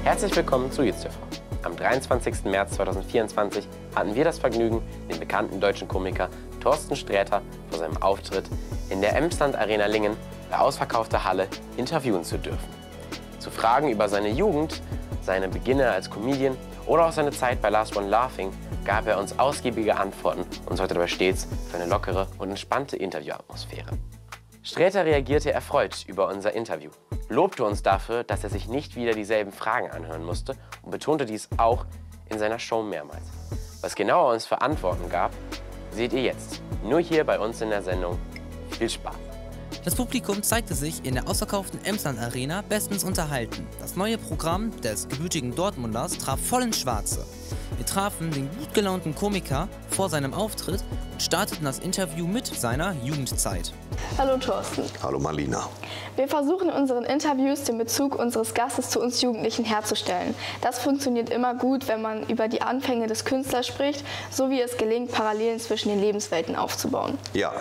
Herzlich willkommen zu Jetzt TV. Am 23. März 2024 hatten wir das Vergnügen, den bekannten deutschen Komiker Thorsten Sträter vor seinem Auftritt in der Emsland Arena Lingen bei ausverkaufter Halle interviewen zu dürfen. Zu Fragen über seine Jugend, seine Beginne als Comedian oder auch seine Zeit bei Last One Laughing gab er uns ausgiebige Antworten und sorgte dabei stets für eine lockere und entspannte Interviewatmosphäre. Sträter reagierte erfreut über unser Interview, lobte uns dafür, dass er sich nicht wieder dieselben Fragen anhören musste und betonte dies auch in seiner Show mehrmals. Was genau er uns für Antworten gab, seht ihr jetzt, nur hier bei uns in der Sendung. Viel Spaß! Das Publikum zeigte sich in der ausverkauften Emsland Arena bestens unterhalten. Das neue Programm des gebürtigen Dortmunders traf voll ins Schwarze. Wir trafen den gut gelaunten Komiker vor seinem Auftritt und starteten das Interview mit seiner Jugendzeit. Hallo Thorsten. Hallo Marlina. Wir versuchen in unseren Interviews den Bezug unseres Gastes zu uns Jugendlichen herzustellen. Das funktioniert immer gut, wenn man über die Anfänge des Künstlers spricht, so wie es gelingt, Parallelen zwischen den Lebenswelten aufzubauen. Ja.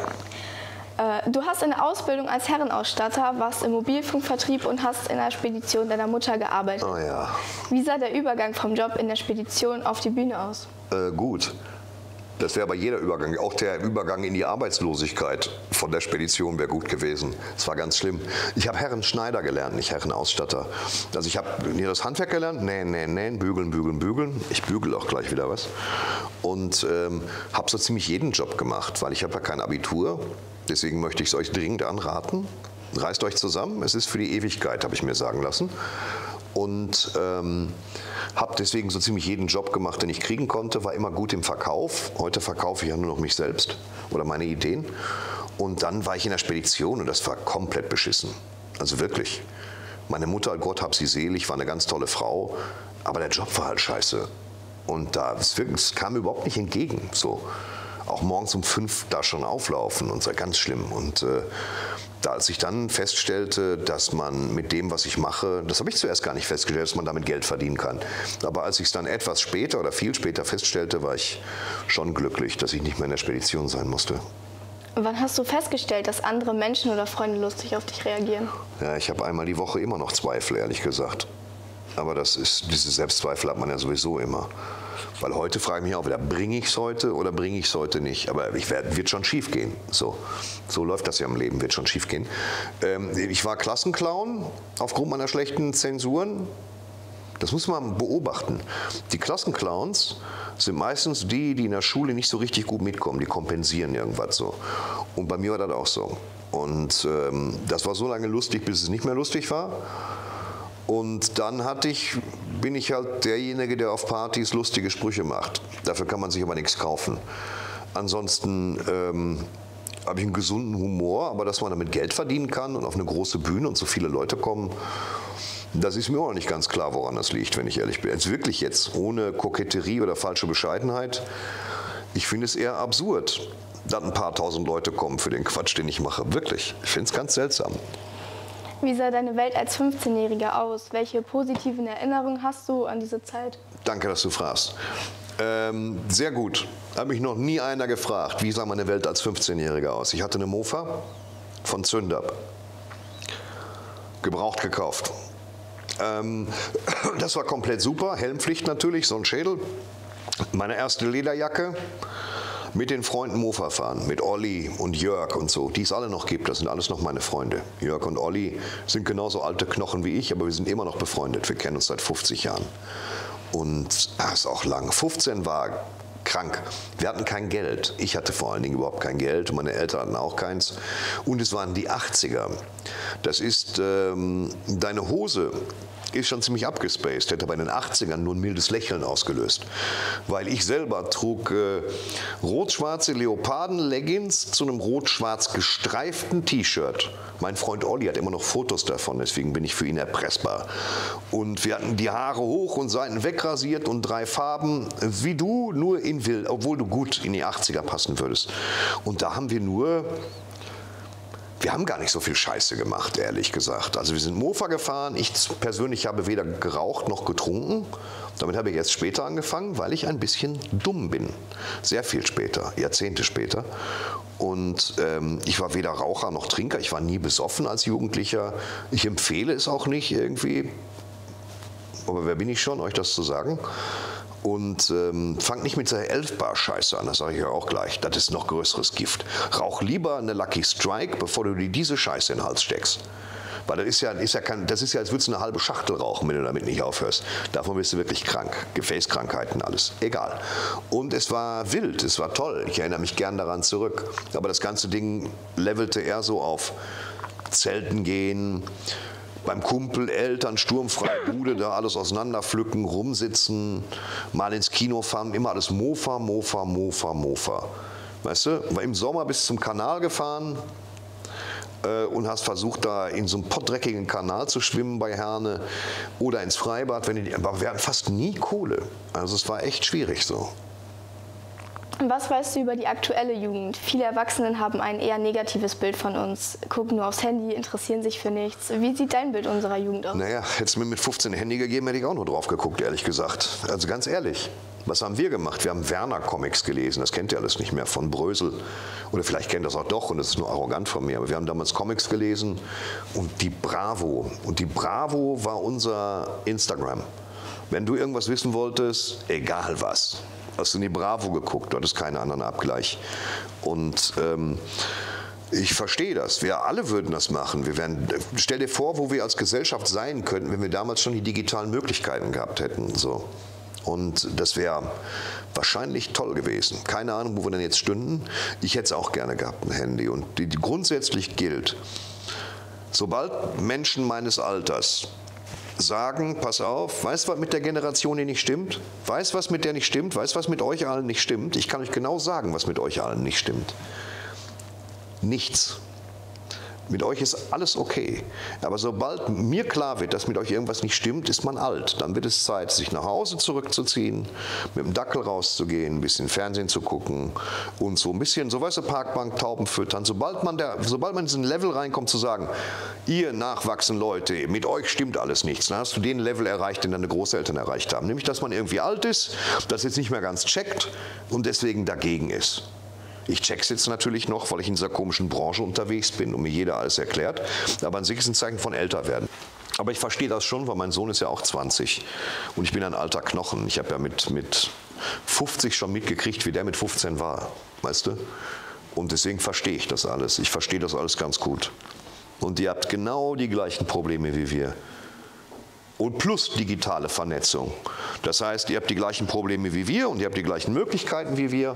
Du hast eine Ausbildung als Herrenausstatter, warst im Mobilfunkvertrieb und hast in der Spedition deiner Mutter gearbeitet. Oh ja. Wie sah der Übergang vom Job in der Spedition auf die Bühne aus? Gut. Das wäre aber jeder Übergang, auch der Übergang in die Arbeitslosigkeit von der Spedition wäre gut gewesen. Das war ganz schlimm. Ich habe Herrenschneider gelernt, nicht Herrenausstatter. Also ich habe hier das Handwerk gelernt, nähen, bügeln. Ich bügel auch gleich wieder was. Und habe so ziemlich jeden Job gemacht, weil ich habe ja kein Abitur. Deswegen möchte ich es euch dringend anraten. Reißt euch zusammen, es ist für die Ewigkeit, habe ich mir sagen lassen. Und habe deswegen so ziemlich jeden Job gemacht, den ich kriegen konnte, war immer gut im Verkauf. Heute verkaufe ich ja nur noch mich selbst oder meine Ideen. Und dann war ich in der Spedition und das war komplett beschissen. Also wirklich. Meine Mutter, Gott hab sie selig, war eine ganz tolle Frau, aber der Job war halt scheiße. Und es kam mir überhaupt nicht entgegen. So. Auch morgens um 5 da schon auflaufen und so, ganz schlimm. Und als ich dann feststellte, dass man mit dem, was ich mache, das habe ich zuerst gar nicht festgestellt, dass man damit Geld verdienen kann. Aber als ich es dann etwas später oder viel später feststellte, war ich schon glücklich, dass ich nicht mehr in der Spedition sein musste. Wann hast du festgestellt, dass andere Menschen oder Freunde lustig auf dich reagieren? Ja, ich habe einmal die Woche immer noch Zweifel, ehrlich gesagt. Aber diese Selbstzweifel hat man ja sowieso immer. Weil heute frage ich mich auch wieder, bringe ich es heute oder bringe ich es heute nicht? Aber wird schon schief gehen. So läuft das ja im Leben, wird schon schief gehen. Ich war Klassenclown aufgrund meiner schlechten Zensuren. Das muss man beobachten. Die Klassenclowns sind meistens die in der Schule nicht so richtig gut mitkommen. Die kompensieren irgendwas so. Und bei mir war das auch so. Und das war so lange lustig, bis es nicht mehr lustig war. Und dann bin ich halt derjenige, der auf Partys lustige Sprüche macht. Dafür kann man sich aber nichts kaufen. Ansonsten habe ich einen gesunden Humor, aber dass man damit Geld verdienen kann und auf eine große Bühne und so viele Leute kommen, das ist mir auch nicht ganz klar, woran das liegt, wenn ich ehrlich bin. Also wirklich jetzt, ohne Koketterie oder falsche Bescheidenheit. Ich finde es eher absurd, dass ein paar tausend Leute kommen für den Quatsch, den ich mache. Wirklich, ich finde es ganz seltsam. Wie sah deine Welt als 15-Jähriger aus? Welche positiven Erinnerungen hast du an diese Zeit? Danke, dass du fragst. Sehr gut. Hat mich noch nie einer gefragt, wie sah meine Welt als 15-Jähriger aus. Ich hatte eine Mofa von Zündab. Gebraucht gekauft. Das war komplett super. Helmpflicht natürlich, so ein Schädel. Meine erste Lederjacke. Mit den Freunden Mofa fahren, mit Olli und Jörg und so, die es alle noch gibt, das sind alles noch meine Freunde. Jörg und Olli sind genauso alte Knochen wie ich, aber wir sind immer noch befreundet, wir kennen uns seit 50 Jahren. Und das ist auch lang. 15 war krank. Wir hatten kein Geld. Ich hatte vor allen Dingen überhaupt kein Geld und meine Eltern hatten auch keins. Und es waren die 80er. Das ist deine Hose. Ist schon ziemlich abgespaced, hätte bei den 80ern nur ein mildes Lächeln ausgelöst. Weil ich selber trug rot-schwarze Leoparden-Leggings zu einem rot-schwarz gestreiften T-Shirt. Mein Freund Olli hat immer noch Fotos davon, deswegen bin ich für ihn erpressbar. Und wir hatten die Haare hoch und Seiten wegrasiert und 3 Farben, wie du, nur in wild, obwohl du gut in die 80er passen würdest. Und da haben wir haben gar nicht so viel Scheiße gemacht, ehrlich gesagt. Also wir sind Mofa gefahren. Ich persönlich habe weder geraucht noch getrunken. Damit habe ich erst später angefangen, weil ich ein bisschen dumm bin. Sehr viel später, Jahrzehnte später. Und ich war weder Raucher noch Trinker. Ich war nie besoffen als Jugendlicher. Ich empfehle es auch nicht irgendwie. aber wer bin ich schon, euch das zu sagen? Und fangt nicht mit dieser 11-Bar-Scheiße an, das sage ich ja auch gleich. Das ist noch größeres Gift. Rauch lieber eine Lucky Strike, bevor du dir diese Scheiße in den Hals steckst. Weil das ist ja, als würdest du eine halbe Schachtel rauchen, wenn du damit nicht aufhörst. Davon bist du wirklich krank. Gefäßkrankheiten, alles. Egal. Und es war wild, es war toll. Ich erinnere mich gern daran zurück. Aber das ganze Ding levelte eher so auf Zelten gehen, beim Kumpel, Eltern, sturmfreie Bude, da alles auseinanderpflücken, rumsitzen, mal ins Kino fahren, immer alles Mofa, Mofa, Mofa, Mofa. Weißt du, war im Sommer bis zum Kanal gefahren und hast versucht, da in so einem pottdreckigen Kanal zu schwimmen bei Herne oder ins Freibad. Aber wir hatten fast nie Kohle. Also es war echt schwierig so. Was weißt du über die aktuelle Jugend? Viele Erwachsene haben ein eher negatives Bild von uns, gucken nur aufs Handy, interessieren sich für nichts. Wie sieht dein Bild unserer Jugend aus? Naja, hättest du mir mit 15 ein Handy gegeben, hätte ich auch nur drauf geguckt, ehrlich gesagt. Also ganz ehrlich, was haben wir gemacht? Wir haben Werner-Comics gelesen, das kennt ihr alles nicht mehr, von Brösel. Oder vielleicht kennt ihr das auch doch und das ist nur arrogant von mir. Aber wir haben damals Comics gelesen und die Bravo. Und die Bravo war unser Instagram. Wenn du irgendwas wissen wolltest, egal was, hast du in die Bravo geguckt, du hattest keinen anderen Abgleich. Und ich verstehe das. Wir alle würden das machen. Stell dir vor, wo wir als Gesellschaft sein könnten, wenn wir damals schon die digitalen Möglichkeiten gehabt hätten. So. Und das wäre wahrscheinlich toll gewesen. Keine Ahnung, wo wir denn jetzt stünden. Ich hätte es auch gerne gehabt, ein Handy. Und die grundsätzlich gilt, sobald Menschen meines Alters sagen, pass auf, weißt du, was mit der Generation hier nicht stimmt? Weißt du, was mit der nicht stimmt? Weißt du, was mit euch allen nicht stimmt? Ich kann euch genau sagen, was mit euch allen nicht stimmt. Nichts. Mit euch ist alles okay. Aber sobald mir klar wird, dass mit euch irgendwas nicht stimmt, ist man alt. Dann wird es Zeit, sich nach Hause zurückzuziehen, mit dem Dackel rauszugehen, ein bisschen Fernsehen zu gucken und so ein bisschen, so weißt du, Parkbank, Tauben füttern. Sobald man in diesen Level reinkommt, zu sagen, ihr nachwachsenden Leute, mit euch stimmt alles nichts, dann hast du den Level erreicht, den deine Großeltern erreicht haben. Nämlich, dass man irgendwie alt ist, das jetzt nicht mehr ganz checkt und deswegen dagegen ist. Ich check's jetzt natürlich noch, weil ich in dieser komischen Branche unterwegs bin und mir jeder alles erklärt. Aber an sich ist ein Zeichen von älter werden. Aber ich verstehe das schon, weil mein Sohn ist ja auch 20 und ich bin ein alter Knochen. Ich habe ja mit 50 schon mitgekriegt, wie der mit 15 war, weißt du? Und deswegen verstehe ich das alles. Ich verstehe das alles ganz gut. Und ihr habt genau die gleichen Probleme wie wir. Und plus digitale Vernetzung. Das heißt, ihr habt die gleichen Probleme wie wir und ihr habt die gleichen Möglichkeiten wie wir.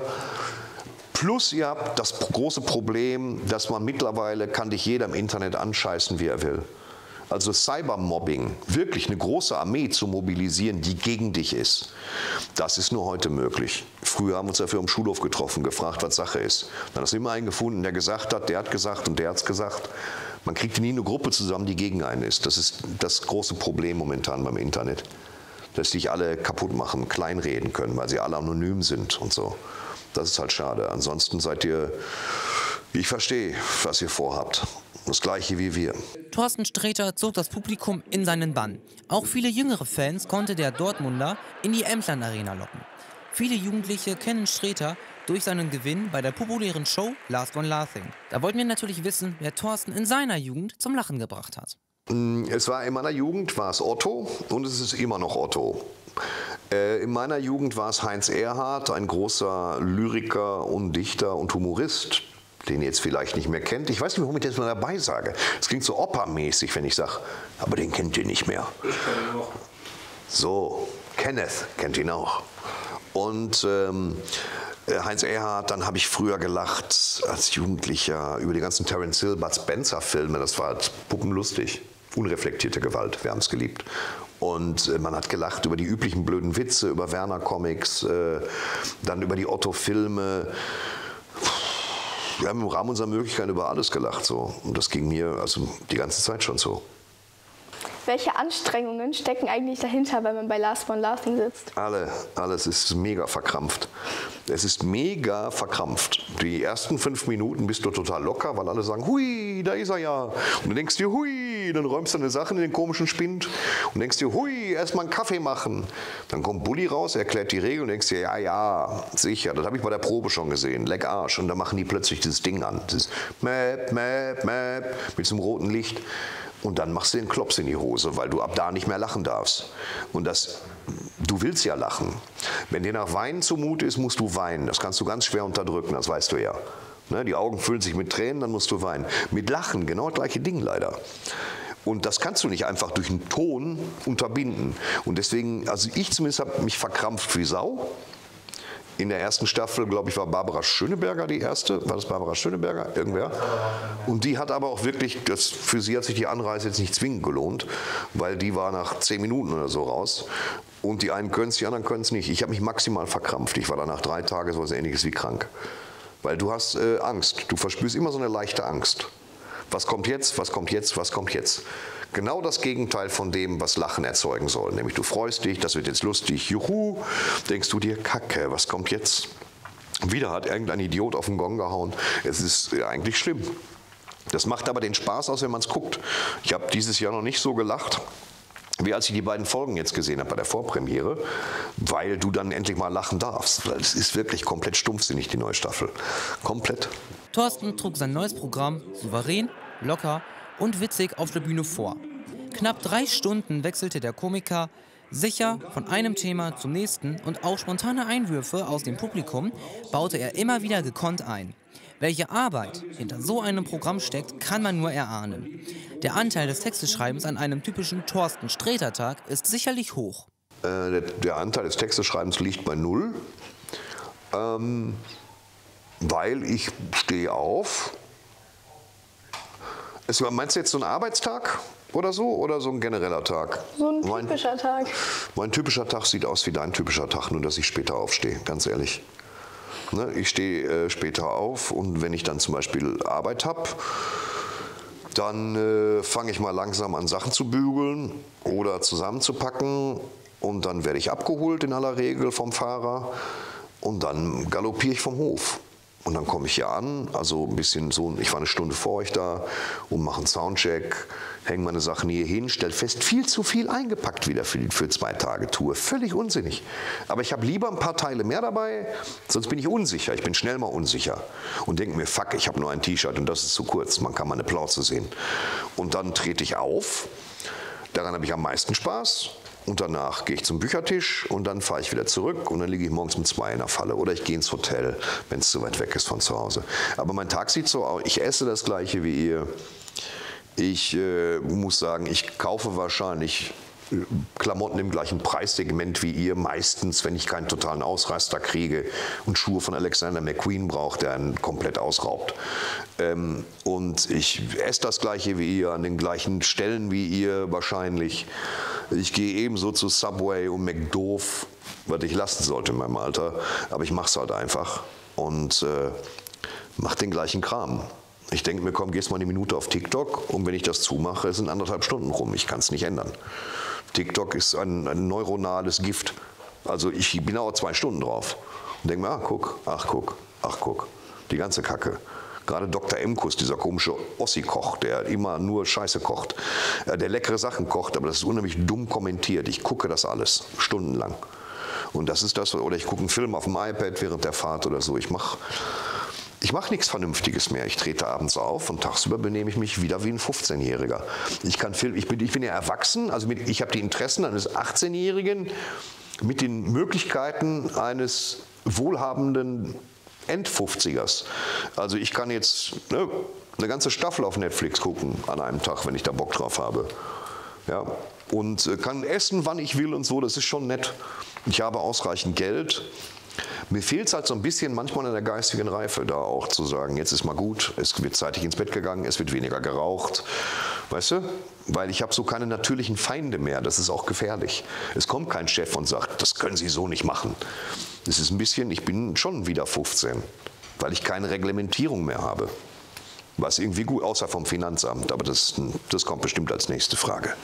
Plus ihr habt das große Problem, dass man mittlerweile kann dich jeder im Internet anscheißen, wie er will. Also Cybermobbing, wirklich eine große Armee zu mobilisieren, die gegen dich ist, das ist nur heute möglich. Früher haben wir uns dafür am Schulhof getroffen, gefragt, was Sache ist. Dann hast du immer einen gefunden, der gesagt hat, der hat gesagt und der hat es gesagt. Man kriegt nie eine Gruppe zusammen, die gegen einen ist. Das ist das große Problem momentan beim Internet. Dass sich alle kaputt machen, kleinreden können, weil sie alle anonym sind und so. Das ist halt schade. Ansonsten seid ihr, ich verstehe, was ihr vorhabt. Das Gleiche wie wir. Thorsten Sträter zog das Publikum in seinen Bann. Auch viele jüngere Fans konnte der Dortmunder in die Emsland Arena locken. Viele Jugendliche kennen Sträter durch seinen Gewinn bei der populären Show Last One Laughing. Da wollten wir natürlich wissen, wer Thorsten in seiner Jugend zum Lachen gebracht hat. Es war in meiner Jugend war es Otto und es ist immer noch Otto. In meiner Jugend war es Heinz Erhardt, ein großer Lyriker und Dichter und Humorist, den ihr jetzt vielleicht nicht mehr kennt. Ich weiß nicht, warum ich das mal dabei sage. Es klingt so opermäßig, wenn ich sage, aber den kennt ihr nicht mehr. Ich kenne ihn auch. So, Kenneth kennt ihn auch. Und Heinz Erhardt, dann habe ich früher gelacht als Jugendlicher über die ganzen Terence Hill, Bud Spencer Filme. Das war halt puppenlustig. Unreflektierte Gewalt, wir haben es geliebt. Und man hat gelacht über die üblichen blöden Witze, über Werner Comics, dann über die Otto-Filme. Wir haben im Rahmen unserer Möglichkeiten über alles gelacht. So. Und das ging mir also die ganze Zeit schon so. Welche Anstrengungen stecken eigentlich dahinter, wenn man bei Last One Laughing sitzt? Alles ist mega verkrampft. Es ist mega verkrampft. Die ersten 5 Minuten bist du total locker, weil alle sagen, hui, da ist er ja. Und du denkst dir, hui, dann räumst du deine Sachen in den komischen Spind und denkst dir, hui, erstmal einen Kaffee machen. Dann kommt Bulli raus, erklärt die Regeln und denkst dir, ja, sicher, das habe ich bei der Probe schon gesehen, leck Arsch. Und dann machen die plötzlich dieses Ding an, dieses Map, Map, Map, mit so einem roten Licht. Und dann machst du den Klops in die Hose, weil du ab da nicht mehr lachen darfst. Und du willst ja lachen. Wenn dir nach Weinen zumute ist, musst du weinen. Das kannst du ganz schwer unterdrücken, das weißt du ja. Ne, die Augen füllen sich mit Tränen, dann musst du weinen. Mit Lachen, genau das gleiche Ding leider. Und das kannst du nicht einfach durch einen Ton unterbinden. Und deswegen, also ich zumindest habe mich verkrampft wie Sau. In der ersten Staffel, glaube ich, war Barbara Schöneberger die erste. War das Barbara Schöneberger? Irgendwer? Und die hat aber auch wirklich, für sie hat sich die Anreise jetzt nicht zwingend gelohnt, weil die war nach 10 Minuten oder so raus. Und die einen können es, die anderen können es nicht. Ich habe mich maximal verkrampft. Ich war dann nach 3 Tagen so etwas Ähnliches wie krank. Weil du hast Angst. Du verspürst immer so eine leichte Angst. Was kommt jetzt? Was kommt jetzt? Was kommt jetzt? Genau das Gegenteil von dem, was Lachen erzeugen soll. Nämlich du freust dich, das wird jetzt lustig, juhu, denkst du dir, Kacke, was kommt jetzt? Wieder hat irgendein Idiot auf den Gong gehauen. Es ist eigentlich schlimm. Das macht aber den Spaß aus, wenn man es guckt. Ich habe dieses Jahr noch nicht so gelacht, wie als ich die beiden Folgen jetzt gesehen habe bei der Vorpremiere, weil du dann endlich mal lachen darfst. Es ist wirklich komplett stumpfsinnig, die neue Staffel. Komplett. Thorsten trug sein neues Programm souverän, locker und witzig auf der Bühne vor. Knapp 3 Stunden wechselte der Komiker sicher von einem Thema zum nächsten und auch spontane Einwürfe aus dem Publikum baute er immer wieder gekonnt ein. Welche Arbeit hinter so einem Programm steckt, kann man nur erahnen. Der Anteil des Texteschreibens an einem typischen Thorsten Sträter-Tag ist sicherlich hoch. Der Anteil des Texteschreibens liegt bei 0, weil ich stehe auf. Meinst du jetzt so einen Arbeitstag oder so ein genereller Tag? So ein typischer Tag. Mein typischer Tag sieht aus wie dein typischer Tag, nur dass ich später aufstehe, ganz ehrlich. Ne, ich stehe später auf und wenn ich dann zum Beispiel Arbeit habe, dann fange ich mal langsam an, Sachen zu bügeln oder zusammenzupacken und dann werde ich abgeholt in aller Regel vom Fahrer und dann galoppiere ich vom Hof. Und dann komme ich hier an, also ein bisschen so, ich war eine Stunde vor euch da und mache einen Soundcheck, hänge meine Sachen hier hin, stelle fest, viel zu viel eingepackt wieder für 2 Tage Tour. Völlig unsinnig. Aber ich habe lieber ein paar Teile mehr dabei, sonst bin ich unsicher. Ich bin schnell mal unsicher und denke mir, fuck, ich habe nur ein T-Shirt und das ist zu kurz, man kann meine Plauze sehen. Und dann trete ich auf, daran habe ich am meisten Spaß. Und danach gehe ich zum Büchertisch und dann fahre ich wieder zurück und dann liege ich morgens um 2 in der Falle oder ich gehe ins Hotel, wenn es zu weit weg ist von zu Hause. Aber mein Tag sieht so aus, ich esse das Gleiche wie ihr. Ich muss sagen, ich kaufe wahrscheinlich Klamotten im gleichen Preissegment wie ihr, meistens, wenn ich keinen totalen Ausraster kriege und Schuhe von Alexander McQueen brauche, der einen komplett ausraubt. Und ich esse das Gleiche wie ihr, an den gleichen Stellen wie ihr wahrscheinlich. Ich gehe ebenso zu Subway und McDoof, was ich lassen sollte in meinem Alter, aber ich mache es halt einfach und mache den gleichen Kram. Ich denke mir, komm, gehst mal eine Minute auf TikTok und wenn ich das zumache, sind 1,5 Stunden rum. Ich kann es nicht ändern. TikTok ist ein neuronales Gift. Also ich bin auch 2 Stunden drauf und denke mir, ach guck, die ganze Kacke. Gerade Dr. Emkus, dieser komische Ossi-Koch, der immer nur Scheiße kocht, der leckere Sachen kocht, aber das ist unheimlich dumm kommentiert. Ich gucke das alles stundenlang. Und das ist das, oder ich gucke einen Film auf dem iPad während der Fahrt oder so. Ich mach nichts Vernünftiges mehr. Ich trete abends auf und tagsüber benehme ich mich wieder wie ein 15-Jähriger. Ich bin ja erwachsen, also ich habe die Interessen eines 18-Jährigen mit den Möglichkeiten eines wohlhabenden End-50ers. Also ich kann jetzt eine ganze Staffel auf Netflix gucken an einem Tag, wenn ich da Bock drauf habe. Ja, und kann essen, wann ich will und so, das ist schon nett. Ich habe ausreichend Geld. Mir fehlt es halt so ein bisschen manchmal in der geistigen Reife, da auch zu sagen, jetzt ist mal gut, es wird zeitig ins Bett gegangen, es wird weniger geraucht, weißt du? Weil ich habe so keine natürlichen Feinde mehr, das ist auch gefährlich. Es kommt kein Chef und sagt, das können Sie so nicht machen. Es ist ein bisschen, ich bin schon wieder 15, weil ich keine Reglementierung mehr habe. Was irgendwie gut, außer vom Finanzamt, aber das kommt bestimmt als nächste Frage.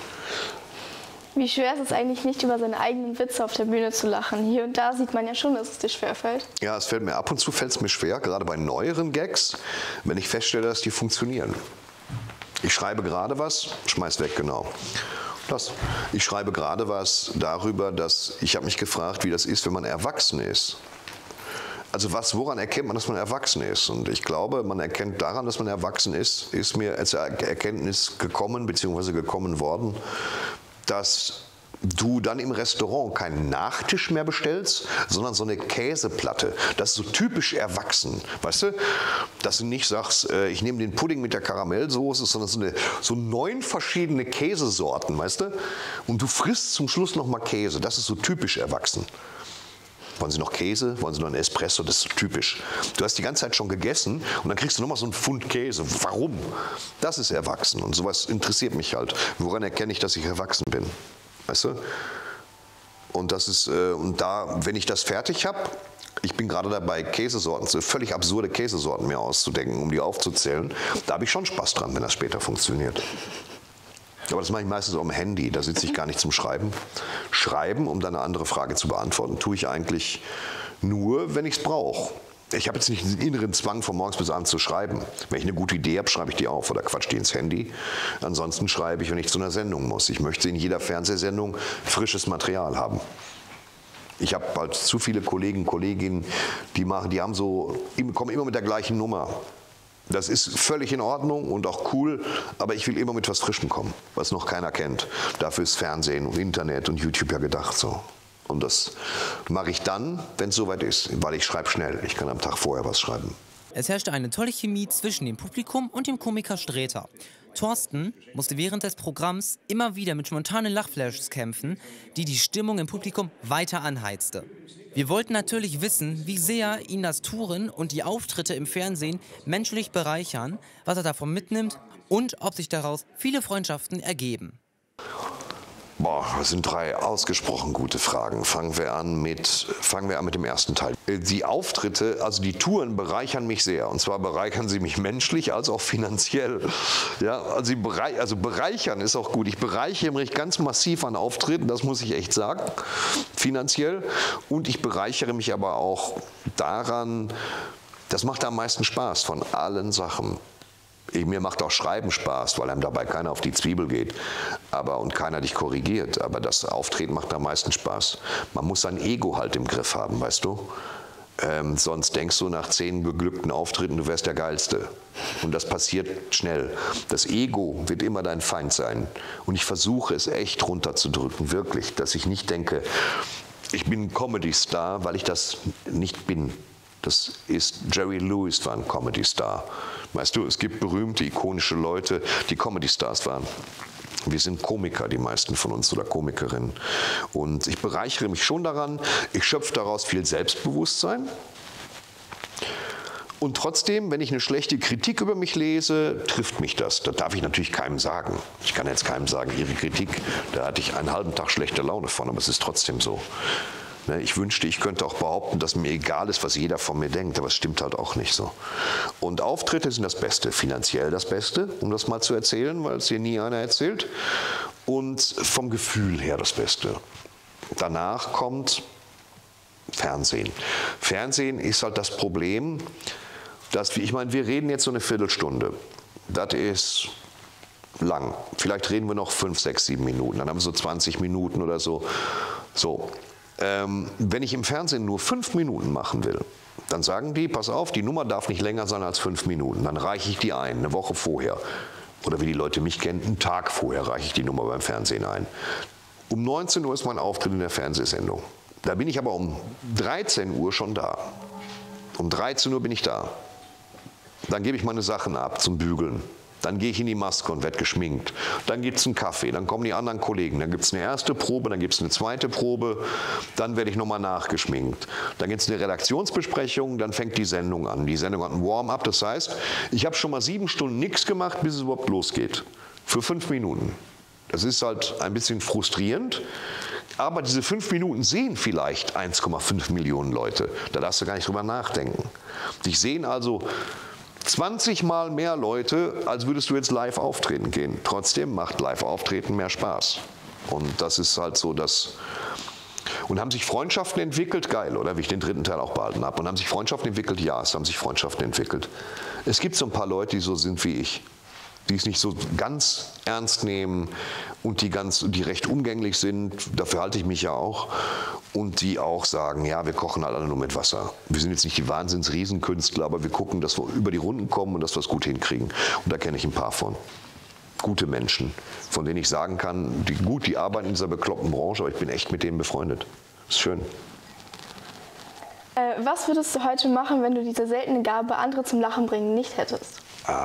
Wie schwer ist es eigentlich nicht, über seine eigenen Witze auf der Bühne zu lachen? Hier und da sieht man ja schon, dass es dir schwerfällt. Ja, es fällt mir ab und zu schwer, gerade bei neueren Gags, wenn ich feststelle, dass die funktionieren. Ich schreibe gerade was, schmeiß weg, genau. Ich schreibe gerade was darüber, dass ich habe mich gefragt, wie das ist, wenn man erwachsen ist. Also woran erkennt man, dass man erwachsen ist? Und ich glaube, man erkennt daran, dass man erwachsen ist mir als Erkenntnis gekommen, beziehungsweise gekommen worden, dass du dann im Restaurant keinen Nachtisch mehr bestellst, sondern so eine Käseplatte. Das ist so typisch erwachsen, weißt du? Dass du nicht sagst, ich nehme den Pudding mit der Karamellsoße, sondern so 9 verschiedene Käsesorten, weißt du? Und du frisst zum Schluss noch mal Käse. Das ist so typisch erwachsen. Wollen Sie noch Käse? Wollen Sie noch einen Espresso? Das ist so typisch. Du hast die ganze Zeit schon gegessen und dann kriegst du noch mal so einen Pfund Käse. Warum? Das ist erwachsen und sowas interessiert mich halt. Woran erkenne ich, dass ich erwachsen bin? Weißt du? Und das ist, wenn ich das fertig habe, ich bin gerade dabei, Käsesorten, so völlig absurde Käsesorten mir auszudenken, um die aufzuzählen, da habe ich schon Spaß dran, wenn das später funktioniert. Aber das mache ich meistens auf dem Handy, da sitze ich gar nicht zum Schreiben. Schreiben, um dann eine andere Frage zu beantworten, tue ich eigentlich nur, wenn ich es brauche. Ich habe jetzt nicht den inneren Zwang, von morgens bis abends zu schreiben. Wenn ich eine gute Idee habe, schreibe ich die auf oder quatsch die ins Handy. Ansonsten schreibe ich, wenn ich zu einer Sendung muss. Ich möchte in jeder Fernsehsendung frisches Material haben. Ich habe halt zu viele Kollegen, Kolleginnen, die kommen immer mit der gleichen Nummer. Das ist völlig in Ordnung und auch cool, aber ich will immer mit was Frischem kommen, was noch keiner kennt. Dafür ist Fernsehen und Internet und YouTube ja gedacht so. Und das mache ich dann, wenn es soweit ist, weil ich schreibe schnell. Ich kann am Tag vorher was schreiben. Es herrschte eine tolle Chemie zwischen dem Publikum und dem Komiker Sträter. Thorsten musste während des Programms immer wieder mit spontanen Lachflashes kämpfen, die Stimmung im Publikum weiter anheizte. Wir wollten natürlich wissen, wie sehr ihn das Touren und die Auftritte im Fernsehen menschlich bereichern, was er davon mitnimmt und ob sich daraus viele Freundschaften ergeben. Boah, das sind 3 ausgesprochen gute Fragen. Fangen wir an mit dem ersten Teil. Die Auftritte, also die Touren bereichern mich sehr. Und zwar bereichern sie mich menschlich als auch finanziell. Ja, also bereichern ist auch gut. Ich bereichere mich ganz massiv an Auftritten, das muss ich echt sagen, finanziell. Und ich bereichere mich aber auch daran, das macht am meisten Spaß von allen Sachen. Mir macht auch Schreiben Spaß, weil einem dabei keiner auf die Zwiebel geht und keiner dich korrigiert. Aber das Auftreten macht am meisten Spaß. Man muss sein Ego halt im Griff haben, weißt du? Sonst denkst du nach 10 geglückten Auftritten, du wärst der Geilste. Und das passiert schnell. Das Ego wird immer dein Feind sein. Und ich versuche es echt runterzudrücken, wirklich. Dass ich nicht denke, ich bin ein Comedy-Star, weil ich das nicht bin. Jerry Lewis war ein Comedy-Star. Weißt du, es gibt berühmte, ikonische Leute, die Comedy-Stars waren. Wir sind Komiker, die meisten von uns, oder Komikerinnen. Und ich bereichere mich schon daran, ich schöpfe daraus viel Selbstbewusstsein. Und trotzdem, wenn ich eine schlechte Kritik über mich lese, trifft mich das. Das darf ich natürlich keinem sagen. Ich kann jetzt keinem sagen, Ihre Kritik, da hatte ich einen halben Tag schlechte Laune von, aber es ist trotzdem so. Ich wünschte, ich könnte auch behaupten, dass mir egal ist, was jeder von mir denkt, aber es stimmt halt auch nicht so. Und Auftritte sind das Beste, finanziell das Beste, um das mal zu erzählen, weil es hier nie einer erzählt. Und vom Gefühl her das Beste. Danach kommt Fernsehen. Fernsehen ist halt das Problem, dass, ich meine, wir reden jetzt so eine Viertelstunde. Das ist lang. Vielleicht reden wir noch 5, 6, 7 Minuten. Dann haben wir so 20 Minuten oder so. Wenn ich im Fernsehen nur 5 Minuten machen will, dann sagen die, pass auf, die Nummer darf nicht länger sein als 5 Minuten. Dann reiche ich die ein, eine Woche vorher. Oder wie die Leute mich kennen, einen Tag vorher reiche ich die Nummer beim Fernsehen ein. Um 19 Uhr ist mein Auftritt in der Fernsehsendung. Da bin ich aber um 13 Uhr schon da. Um 13 Uhr bin ich da. Dann gebe ich meine Sachen ab zum Bügeln. Dann gehe ich in die Maske und werde geschminkt. Dann gibt es einen Kaffee, dann kommen die anderen Kollegen. Dann gibt es eine erste Probe, dann gibt es eine zweite Probe. Dann werde ich nochmal nachgeschminkt. Dann gibt es eine Redaktionsbesprechung, dann fängt die Sendung an. Die Sendung hat ein Warm-up, das heißt, ich habe schon mal 7 Stunden nichts gemacht, bis es überhaupt losgeht. Für 5 Minuten. Das ist halt ein bisschen frustrierend. Aber diese 5 Minuten sehen vielleicht 1,5 Millionen Leute. Da darfst du gar nicht drüber nachdenken. Dich sehen also 20 Mal mehr Leute, als würdest du jetzt live auftreten gehen. Trotzdem macht Live-Auftreten mehr Spaß. Und das ist halt so das. Und haben sich Freundschaften entwickelt? Geil, oder? Wie ich den 3. Teil auch behalten habe. Und haben sich Freundschaften entwickelt? Ja, es haben sich Freundschaften entwickelt. Es gibt so ein paar Leute, die so sind wie ich. die es nicht so ganz ernst nehmen und die recht umgänglich sind, dafür halte ich mich ja auch, und die auch sagen, ja, wir kochen alle nur mit Wasser. Wir sind jetzt nicht die Wahnsinns-Riesenkünstler, aber wir gucken, dass wir über die Runden kommen und dass wir es gut hinkriegen. Und da kenne ich ein paar von. Gute Menschen, von denen ich sagen kann, die arbeiten in dieser bekloppten Branche, aber ich bin echt mit denen befreundet. Ist schön. Was würdest du heute machen, wenn du diese seltene Gabe, andere zum Lachen bringen, nicht hättest?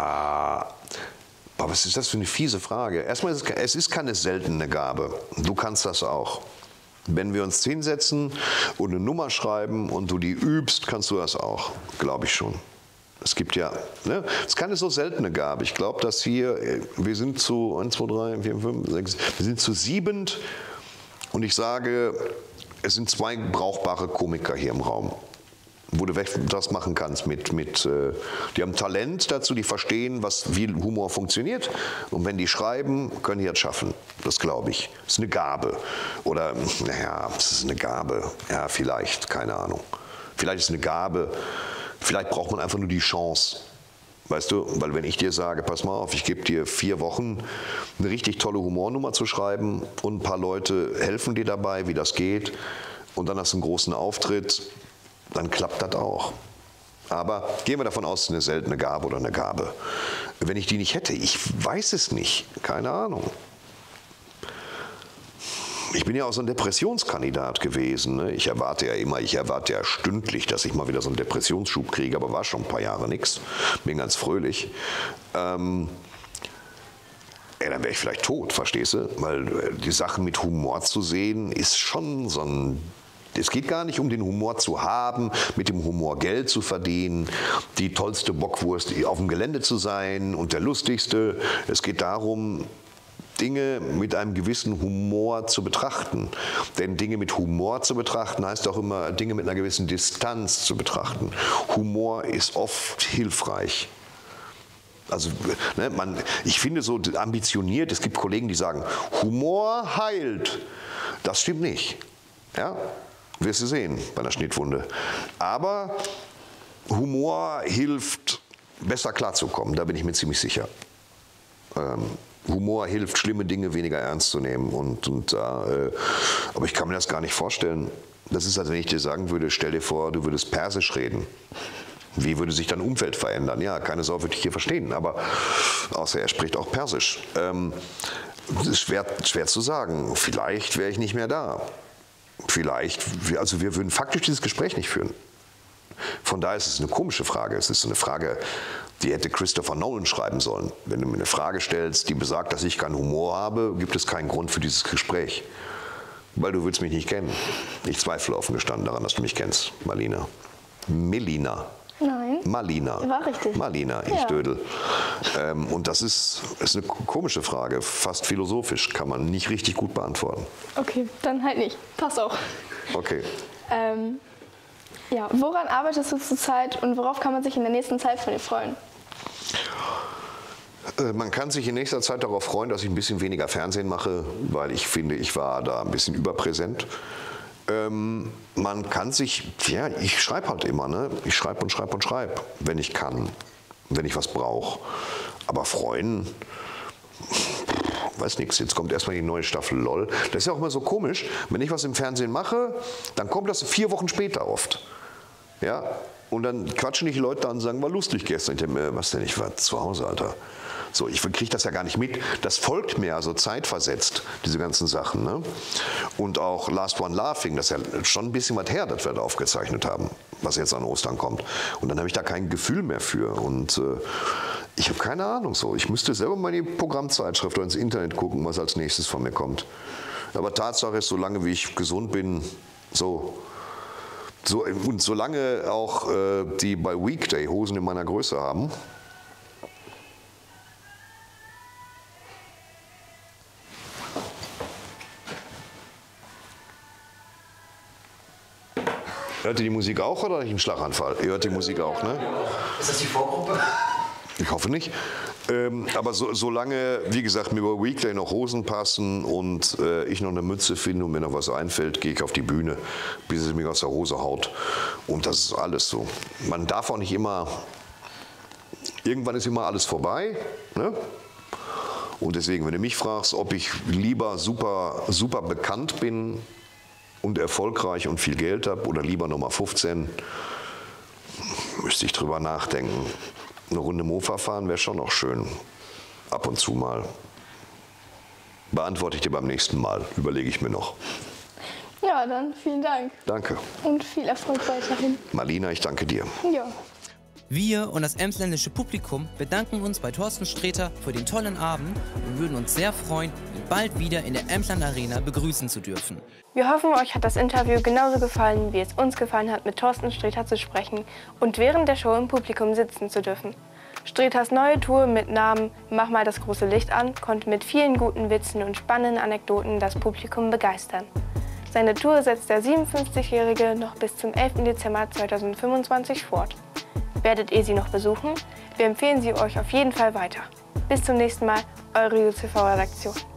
Aber was ist das für eine fiese Frage? Erstmal, es ist keine seltene Gabe. Du kannst das auch. Wenn wir uns hinsetzen und eine Nummer schreiben und du die übst, kannst du das auch, glaube ich schon. Es gibt ja, ne? Es ist keine so seltene Gabe. Ich glaube, dass wir sind zu 1, 2, 3, 4, 5, 6, wir sind zu 7 und ich sage, es sind 2 brauchbare Komiker hier im Raum, wo du das machen kannst die haben Talent dazu, die verstehen, wie Humor funktioniert, und wenn die schreiben, können die das schaffen. Das glaube ich. Das ist eine Gabe. Oder, naja, das ist eine Gabe. Ja, vielleicht, keine Ahnung. Vielleicht ist es eine Gabe, vielleicht braucht man einfach nur die Chance. Weißt du, weil wenn ich dir sage, pass mal auf, ich gebe dir 4 Wochen, eine richtig tolle Humornummer zu schreiben und ein paar Leute helfen dir dabei, wie das geht, und dann hast du einen großen Auftritt, dann klappt das auch. Aber gehen wir davon aus, es ist eine seltene Gabe oder eine Gabe. Wenn ich die nicht hätte, ich weiß es nicht, keine Ahnung. Ich bin ja auch so ein Depressionskandidat gewesen. Ne? Ich erwarte ja stündlich, dass ich mal wieder so einen Depressionsschub kriege, aber war schon ein paar Jahre nichts. Bin ganz fröhlich. Dann wäre ich vielleicht tot, verstehst du? Weil die Sache mit Humor zu sehen, ist schon so ein... Es geht gar nicht um den Humor zu haben, mit dem Humor Geld zu verdienen, die tollste Bockwurst auf dem Gelände zu sein und der lustigste. Es geht darum, Dinge mit einem gewissen Humor zu betrachten. Denn Dinge mit Humor zu betrachten heißt auch immer, Dinge mit einer gewissen Distanz zu betrachten. Humor ist oft hilfreich. Also, ne, ich finde so ambitioniert, es gibt Kollegen, die sagen, Humor heilt. Das stimmt nicht. Ja? Wirst du sehen bei einer Schnittwunde. Aber Humor hilft, besser klarzukommen, da bin ich mir ziemlich sicher. Humor hilft, schlimme Dinge weniger ernst zu nehmen. Aber ich kann mir das gar nicht vorstellen. Das ist, als wenn ich dir sagen würde, stell dir vor, du würdest Persisch reden. Wie würde sich dein Umfeld verändern? Ja, keine Sau würde ich hier verstehen, aber außer er spricht auch Persisch. Das ist schwer zu sagen. Vielleicht wäre ich nicht mehr da. Also wir würden faktisch dieses Gespräch nicht führen. Von daher ist es eine komische Frage. Es ist eine Frage, die hätte Christopher Nolan schreiben sollen. Wenn du mir eine Frage stellst, die besagt, dass ich keinen Humor habe, gibt es keinen Grund für dieses Gespräch. Weil du willst mich nicht kennen. Ich zweifle offen gestanden daran, dass du mich kennst, Marlina. Melina. Nein. Malina. War richtig. Malina, ich Dödel. Und das ist eine komische Frage, fast philosophisch, kann man nicht richtig gut beantworten. Okay, dann halt nicht. Passt auch. Okay. Ja, woran arbeitest du zurzeit und worauf kann man sich in der nächsten Zeit von dir freuen? Man kann sich in nächster Zeit darauf freuen, dass ich ein bisschen weniger Fernsehen mache, weil ich finde, ich war da ein bisschen überpräsent. Man kann sich, ja, ich schreibe halt immer, ne? Ich schreibe und schreibe und schreibe, wenn ich kann, wenn ich was brauche. Aber freuen, weiß nichts. Jetzt kommt erstmal die neue Staffel LOL. Das ist ja auch immer so komisch, wenn ich was im Fernsehen mache, dann kommt das 4 Wochen später oft. Ja? Und dann quatschen die Leute an und sagen, war lustig gestern. Ich denke mir, was denn, ich war zu Hause, Alter. So, ich kriege das ja gar nicht mit. Das folgt mir also zeitversetzt, diese ganzen Sachen. Ne? Und auch Last One Laughing, das ist ja schon ein bisschen was her, das wir da aufgezeichnet haben, was jetzt an Ostern kommt. Und dann habe ich da kein Gefühl mehr für. Und ich habe keine Ahnung so. Ich müsste selber mal in die Programmzeitschrift oder ins Internet gucken, was als nächstes von mir kommt. Aber Tatsache ist, solange wie ich gesund bin, und solange auch die bei Weekday Hosen in meiner Größe haben, hört ihr die Musik auch oder einen Schlaganfall? Ihr hört die Musik auch, ne? Ist das die Vorgruppe? Ich hoffe nicht. Aber solange, wie gesagt, mir bei Weekday noch Hosen passen und ich noch eine Mütze finde und mir noch was einfällt, gehe ich auf die Bühne, bis es mich aus der Hose haut. Und das ist alles so. Man darf auch nicht immer, irgendwann ist immer alles vorbei. Ne? Und deswegen, wenn du mich fragst, ob ich lieber super bekannt bin und erfolgreich und viel Geld habe oder lieber Nummer 15, müsste ich drüber nachdenken. Eine Runde Mofa fahren wäre schon noch schön. Ab und zu mal. Beantworte ich dir beim nächsten Mal. Überlege ich mir noch. Ja, dann vielen Dank. Danke. Und viel Erfolg weiterhin. Marlina, ich danke dir. Ja. Wir und das emsländische Publikum bedanken uns bei Thorsten Sträter für den tollen Abend und würden uns sehr freuen, ihn bald wieder in der Emsland Arena begrüßen zu dürfen. Wir hoffen, euch hat das Interview genauso gefallen, wie es uns gefallen hat, mit Thorsten Sträter zu sprechen und während der Show im Publikum sitzen zu dürfen. Sträters neue Tour mit Namen Mach mal das große Licht an konnte mit vielen guten Witzen und spannenden Anekdoten das Publikum begeistern. Seine Tour setzt der 57-Jährige noch bis zum 11. Dezember 2025 fort. Werdet ihr sie noch besuchen? Wir empfehlen sie euch auf jeden Fall weiter. Bis zum nächsten Mal, eure JCV-Redaktion.